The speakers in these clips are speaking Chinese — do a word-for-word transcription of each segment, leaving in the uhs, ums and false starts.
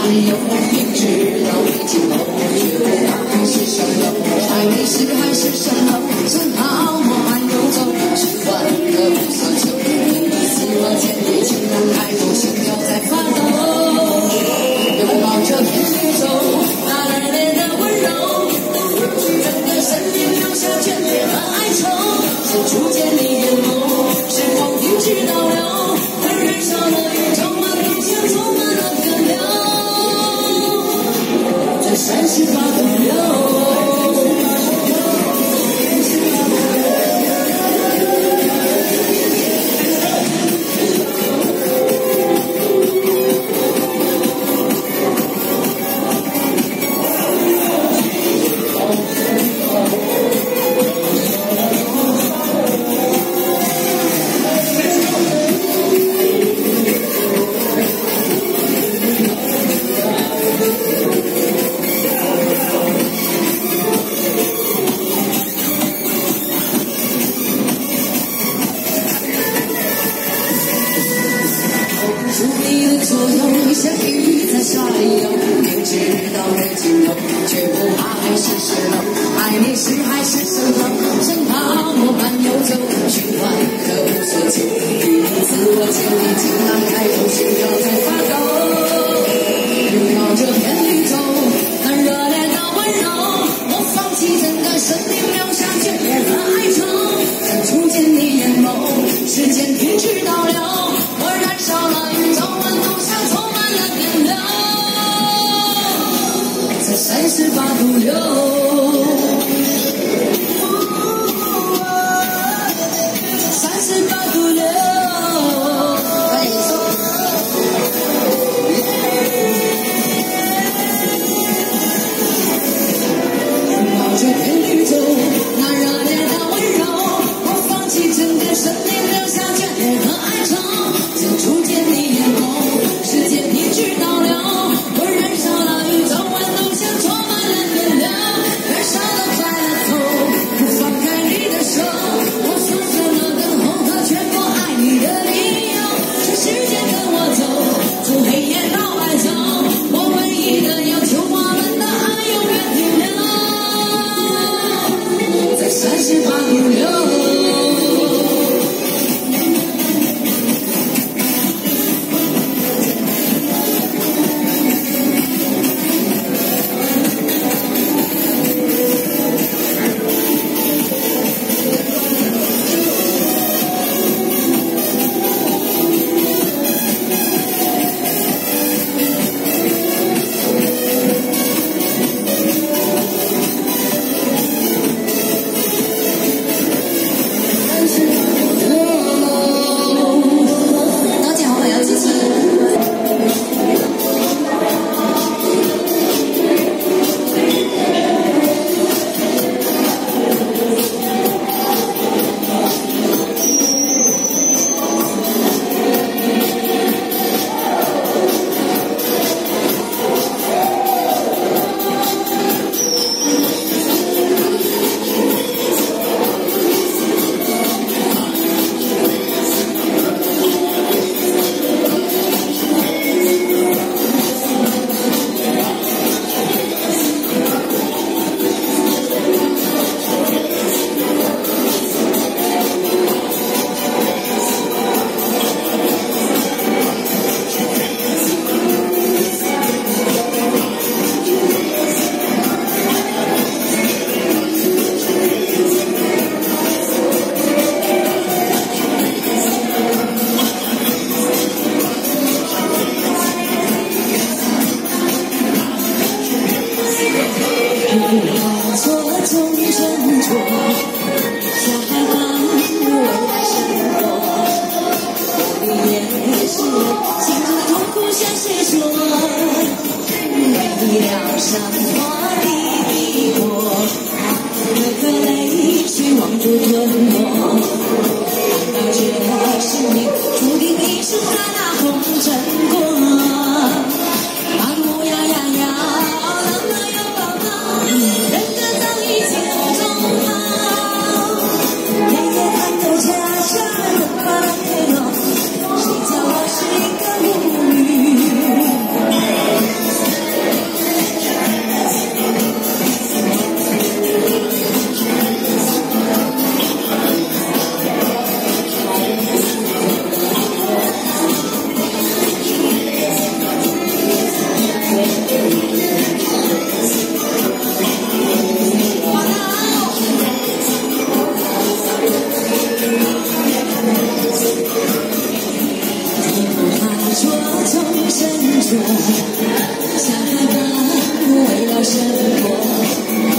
有，明知道已经够，却不怕还是什么？爱你是还是什么？正好我慢游走，去换个无所求。你自我建立，竟然开口，心跳在发抖。拥抱这片宇宙，那热烈的温柔，整个生命留下眷恋和哀愁。曾初见你眼眸，时光停止倒流，燃烧了宇宙万物，像充满了변流，在三十八度流。 注意的左右，像雨在下游，明知道已经有，却不怕还是失落。爱你是还是什么？正好我慢游走，循环可无所求。与你自我建立，竟然开口，心跳在发抖。拥抱这片宇宙，那热烈的温柔，我放弃整个生命，留下眷恋和哀愁。曾初见你眼眸，时间停止倒流，我燃烧了。 三十八度流，三十八度流。哎，拥抱这片宇宙，那热烈的温柔，我放弃整个生命，留下眷恋和哀愁。曾初见你眼眸，时间停止倒流，我燃烧了宇宙万物。 三十八度流。 谁叫我是一个舞女？ 想看看为了什么？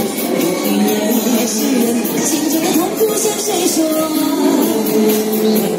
我与也是人，心中的痛苦向谁说？